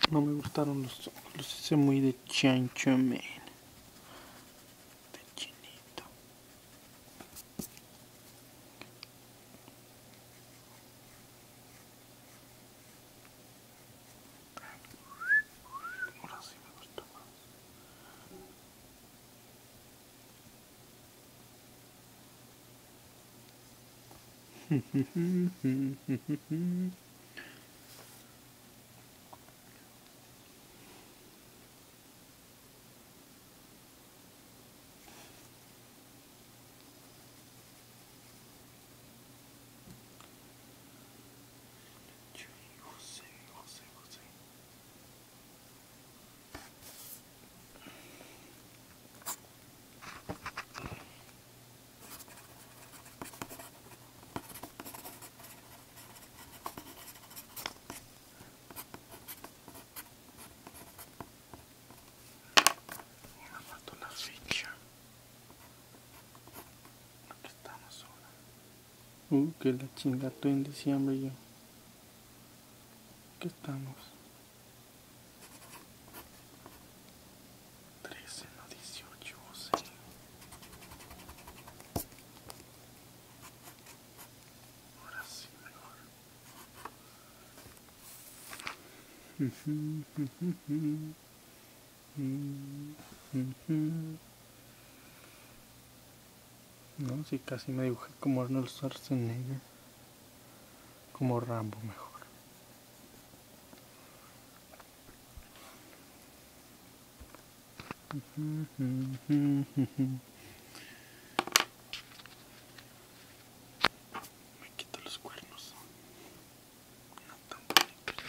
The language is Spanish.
No me gustaron los ojos, los hice muy de chancho, man. De chinito. Ahora sí me gusta más. José. Me faltó la fecha. Aquí estamos ahora. Que la chingada estoy en diciembre yo. ¿Qué estamos? 13, no 18, José. Ahora sí mejor. No, sí, casi me dibujé como Arnold Schwarzenegger. Como Rambo mejor. Me quito los cuernos. No tan bonitos.